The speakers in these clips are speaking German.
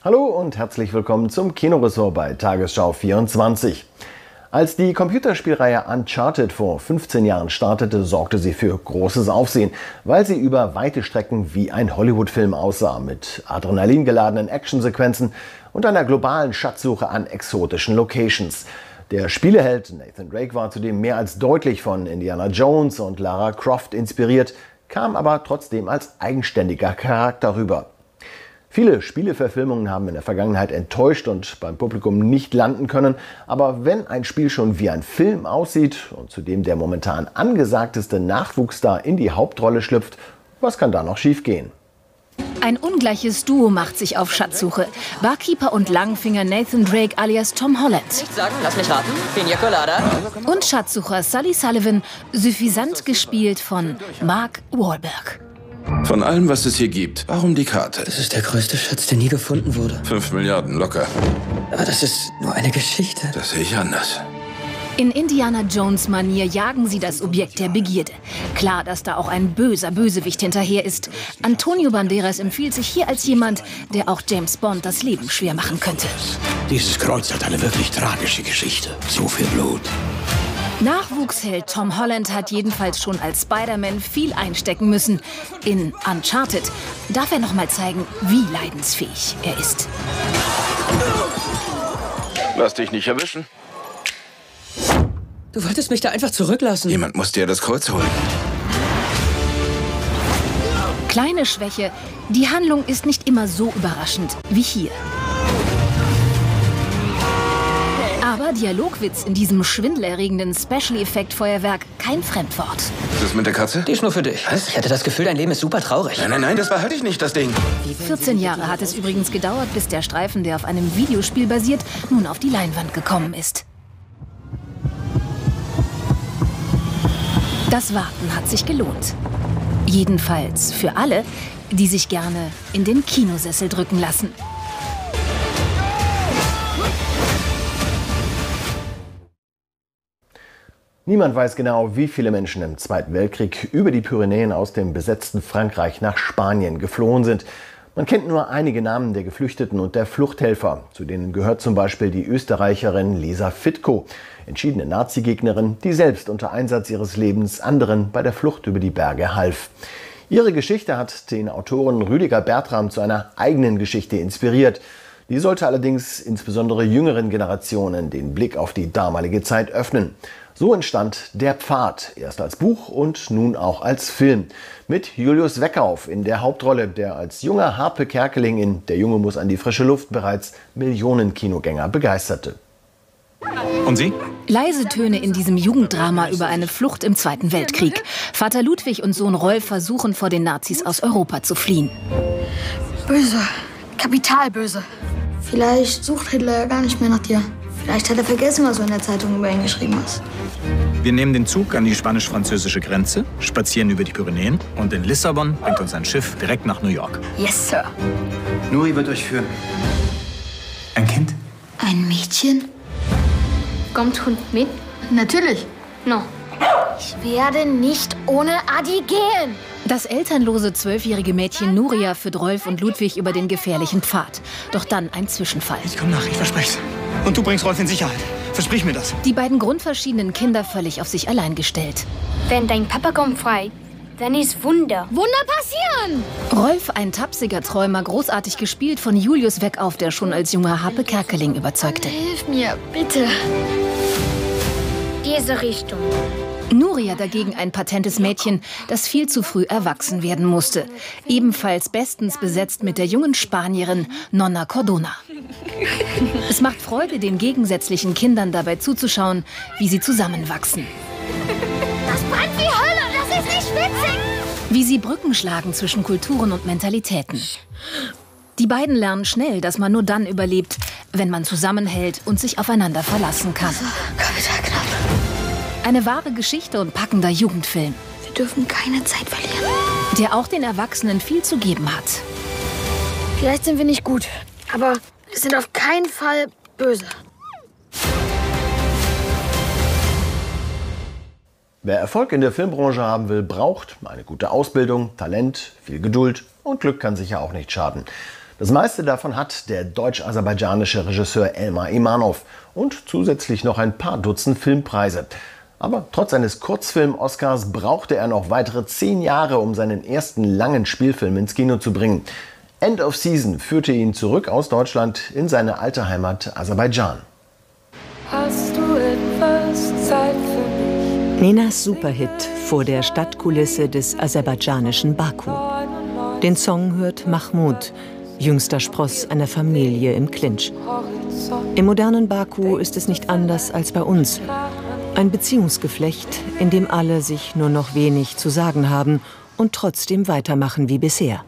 Hallo und herzlich willkommen zum Kinoressort bei Tagesschau 24. Als die Computerspielreihe Uncharted vor 15 Jahren startete, sorgte sie für großes Aufsehen, weil sie über weite Strecken wie ein Hollywood-Film aussah, mit adrenalingeladenen Actionsequenzen und einer globalen Schatzsuche an exotischen Locations. Der Spieleheld Nathan Drake war zudem mehr als deutlich von Indiana Jones und Lara Croft inspiriert, kam aber trotzdem als eigenständiger Charakter rüber. Viele Spieleverfilmungen haben in der Vergangenheit enttäuscht und beim Publikum nicht landen können. Aber wenn ein Spiel schon wie ein Film aussieht und zudem der momentan angesagteste Nachwuchsstar in die Hauptrolle schlüpft, was kann da noch schiefgehen? Ein ungleiches Duo macht sich auf Schatzsuche. Barkeeper und Langfinger Nathan Drake alias Tom Holland. Nicht sagen, lass mich raten. Pina Colada. Und Schatzsucher Sully Sullivan, suffisant gespielt von Mark Wahlberg. Von allem, was es hier gibt, warum die Karte? Das ist der größte Schatz, der nie gefunden wurde. 5 Milliarden locker. Aber das ist nur eine Geschichte. Das sehe ich anders. In Indiana Jones-Manier jagen sie das Objekt der Begierde. Klar, dass da auch ein böser Bösewicht hinterher ist. Antonio Banderas empfiehlt sich hier als jemand, der auch James Bond das Leben schwer machen könnte. Dieses Kreuz hat eine wirklich tragische Geschichte. So viel Blut. Nachwuchsheld Tom Holland hat jedenfalls schon als Spider-Man viel einstecken müssen. In Uncharted darf er noch mal zeigen, wie leidensfähig er ist. Lass dich nicht erwischen. Du wolltest mich da einfach zurücklassen. Jemand muss dir das Kreuz holen. Kleine Schwäche, die Handlung ist nicht immer so überraschend wie hier. Aber Dialogwitz in diesem schwindelerregenden Special-Effekt-Feuerwerk kein Fremdwort. Ist das mit der Katze? Die ist nur für dich. Was? Ich hatte das Gefühl, dein Leben ist super traurig. Nein, das behalte ich nicht, das Ding. 14 Jahre hat es übrigens gedauert, bis der Streifen, der auf einem Videospiel basiert, nun auf die Leinwand gekommen ist. Das Warten hat sich gelohnt. Jedenfalls für alle, die sich gerne in den Kinosessel drücken lassen. Niemand weiß genau, wie viele Menschen im Zweiten Weltkrieg über die Pyrenäen aus dem besetzten Frankreich nach Spanien geflohen sind. Man kennt nur einige Namen der Geflüchteten und der Fluchthelfer. Zu denen gehört zum Beispiel die Österreicherin Lisa Fitko, entschiedene Nazi-Gegnerin, die selbst unter Einsatz ihres Lebens anderen bei der Flucht über die Berge half. Ihre Geschichte hat den Autoren Rüdiger Bertram zu einer eigenen Geschichte inspiriert. Die sollte allerdings insbesondere jüngeren Generationen den Blick auf die damalige Zeit öffnen. So entstand Der Pfad, erst als Buch und nun auch als Film. Mit Julius Weckauf in der Hauptrolle, der als junger Harpe Kerkeling in Der Junge muss an die frische Luft bereits Millionen Kinogänger begeisterte. Und Sie? Leise Töne in diesem Jugenddrama über eine Flucht im Zweiten Weltkrieg. Vater Ludwig und Sohn Rolf versuchen, vor den Nazis aus Europa zu fliehen. Böse. Kapitalböse. Vielleicht sucht Hitler ja gar nicht mehr nach dir. Vielleicht hat er vergessen, was du in der Zeitung über ihn geschrieben hast. Wir nehmen den Zug an die spanisch-französische Grenze, spazieren über die Pyrenäen und in Lissabon bringt uns ein Schiff direkt nach New York. Yes, Sir. Nuri wird euch führen. Ein Kind? Ein Mädchen? Kommt Hund mit? Natürlich. No. Ich werde nicht ohne Adi gehen. Das elternlose 12-jährige Mädchen Nuria führt Rolf und Ludwig über den gefährlichen Pfad. Doch dann ein Zwischenfall. Ich komm nach, ich verspreche's. Und du bringst Rolf in Sicherheit. Versprich mir das. Die beiden grundverschiedenen Kinder völlig auf sich allein gestellt. Wenn dein Papa kommt frei, dann ist Wunder. Wunder passieren! Rolf, ein tapsiger Träumer, großartig gespielt von Julius Weckauf, der schon als junger Harpe Kerkeling überzeugte. Hilf mir, bitte. Diese Richtung. Nuria dagegen ein patentes Mädchen, das viel zu früh erwachsen werden musste. Ebenfalls bestens besetzt mit der jungen Spanierin Nonna Cordona. Es macht Freude, den gegensätzlichen Kindern dabei zuzuschauen, wie sie zusammenwachsen. Das brennt wie Hölle, das ist nicht witzig. Wie sie Brücken schlagen zwischen Kulturen und Mentalitäten. Die beiden lernen schnell, dass man nur dann überlebt, wenn man zusammenhält und sich aufeinander verlassen kann. Kapital knapp. Eine wahre Geschichte und packender Jugendfilm, Wir dürfen keine Zeit verlieren. der auch den Erwachsenen viel zu geben hat. Vielleicht sind wir nicht gut, aber wir sind auf keinen Fall böse. Wer Erfolg in der Filmbranche haben will, braucht eine gute Ausbildung, Talent, viel Geduld und Glück kann sicher auch nicht schaden. Das meiste davon hat der deutsch-aserbaidschanische Regisseur Elmar Imanov und zusätzlich noch ein paar Dutzend Filmpreise. Aber trotz seines Kurzfilm-Oscars brauchte er noch weitere 10 Jahre, um seinen ersten langen Spielfilm ins Kino zu bringen. End of Season führte ihn zurück aus Deutschland in seine alte Heimat Aserbaidschan. Hast du etwas Zeit für mich? Nenas Superhit vor der Stadtkulisse des aserbaidschanischen Baku. Den Song hört Mahmud, jüngster Spross einer Familie im Clinch. Im modernen Baku ist es nicht anders als bei uns. Ein Beziehungsgeflecht, in dem alle sich nur noch wenig zu sagen haben und trotzdem weitermachen wie bisher.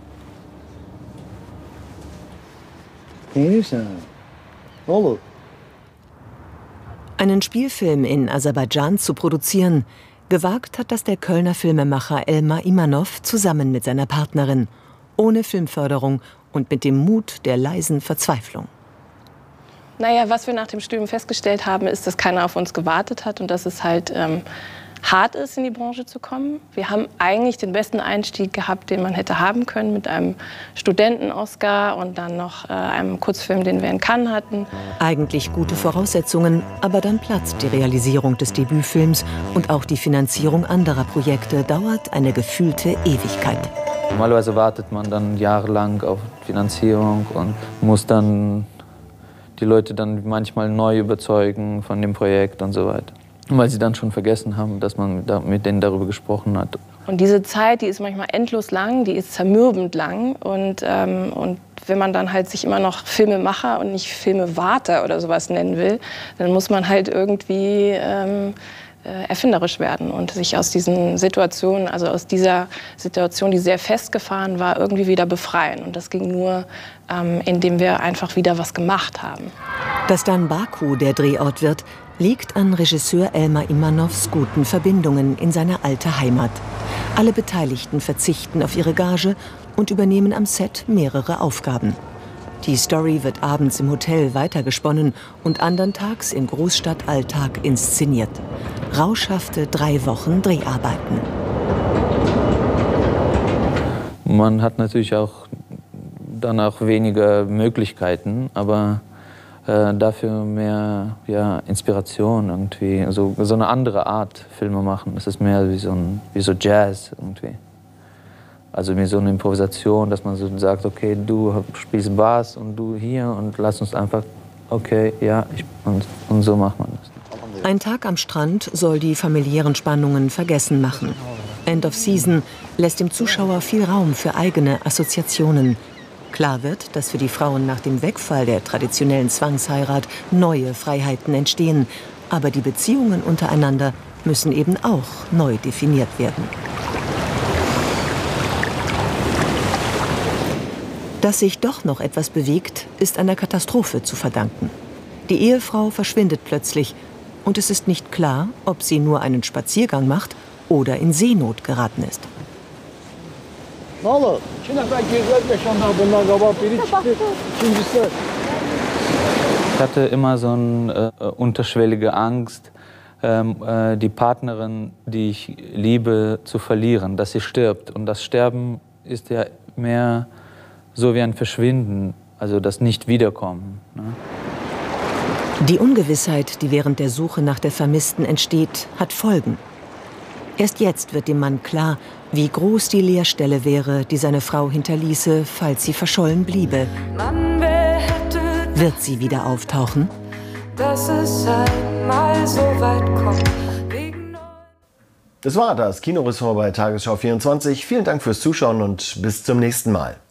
Einen Spielfilm in Aserbaidschan zu produzieren, gewagt hat das der Kölner Filmemacher Elmar Imanov zusammen mit seiner Partnerin, ohne Filmförderung und mit dem Mut der leisen Verzweiflung. Naja, was wir nach dem Studium festgestellt haben, ist, dass keiner auf uns gewartet hat und dass es halt hart ist, in die Branche zu kommen. Wir haben eigentlich den besten Einstieg gehabt, den man hätte haben können, mit einem Studenten-Oscar und dann noch einem Kurzfilm, den wir in Cannes hatten. Eigentlich gute Voraussetzungen, aber dann platzt die Realisierung des Debütfilms und auch die Finanzierung anderer Projekte dauert eine gefühlte Ewigkeit. Normalerweise wartet man dann jahrelang auf Finanzierung und muss dann die Leute dann manchmal neu überzeugen von dem Projekt und so weiter. Weil sie dann schon vergessen haben, dass man mit denen darüber gesprochen hat. Und diese Zeit, die ist manchmal endlos lang, die ist zermürbend lang. Und wenn man dann halt sich immer noch Filmemacher und nicht Filmewarter oder sowas nennen will, dann muss man halt irgendwie erfinderisch werden und sich aus diesen Situationen, also aus dieser Situation, die sehr festgefahren war, irgendwie wieder befreien. Und das ging nur, indem wir einfach wieder was gemacht haben. Dass dann Baku der Drehort wird, liegt an Regisseur Elmar Imanovs guten Verbindungen in seine alte Heimat. Alle Beteiligten verzichten auf ihre Gage und übernehmen am Set mehrere Aufgaben. Die Story wird abends im Hotel weitergesponnen und anderntags im Großstadtalltag inszeniert. Rauschhafte 3 Wochen Dreharbeiten. Man hat natürlich auch danach weniger Möglichkeiten, aber dafür mehr Inspiration irgendwie, so eine andere Art Filme machen. Es ist mehr wie so Jazz irgendwie. Also wie so eine Improvisation, dass man so sagt, okay, du spielst Bass und du hier und lass uns einfach, okay, ja, und so macht man das. Ein Tag am Strand soll die familiären Spannungen vergessen machen. End of Season lässt dem Zuschauer viel Raum für eigene Assoziationen. Klar wird, dass für die Frauen nach dem Wegfall der traditionellen Zwangsheirat neue Freiheiten entstehen. Aber die Beziehungen untereinander müssen eben auch neu definiert werden. Dass sich doch noch etwas bewegt, ist einer Katastrophe zu verdanken. Die Ehefrau verschwindet plötzlich und es ist nicht klar, ob sie nur einen Spaziergang macht oder in Seenot geraten ist. Ich hatte immer so eine unterschwellige Angst, die Partnerin, die ich liebe, zu verlieren, dass sie stirbt. Und das Sterben ist ja mehr so wie ein Verschwinden, also das Nicht-Wiederkommen. Ne? Die Ungewissheit, die während der Suche nach der Vermissten entsteht, hat Folgen. Erst jetzt wird dem Mann klar, wie groß die Leerstelle wäre, die seine Frau hinterließe, falls sie verschollen bliebe. Wird sie wieder auftauchen? Dass es einmal so weit kommt. Das war das Kinoressort bei Tagesschau 24. Vielen Dank fürs Zuschauen und bis zum nächsten Mal.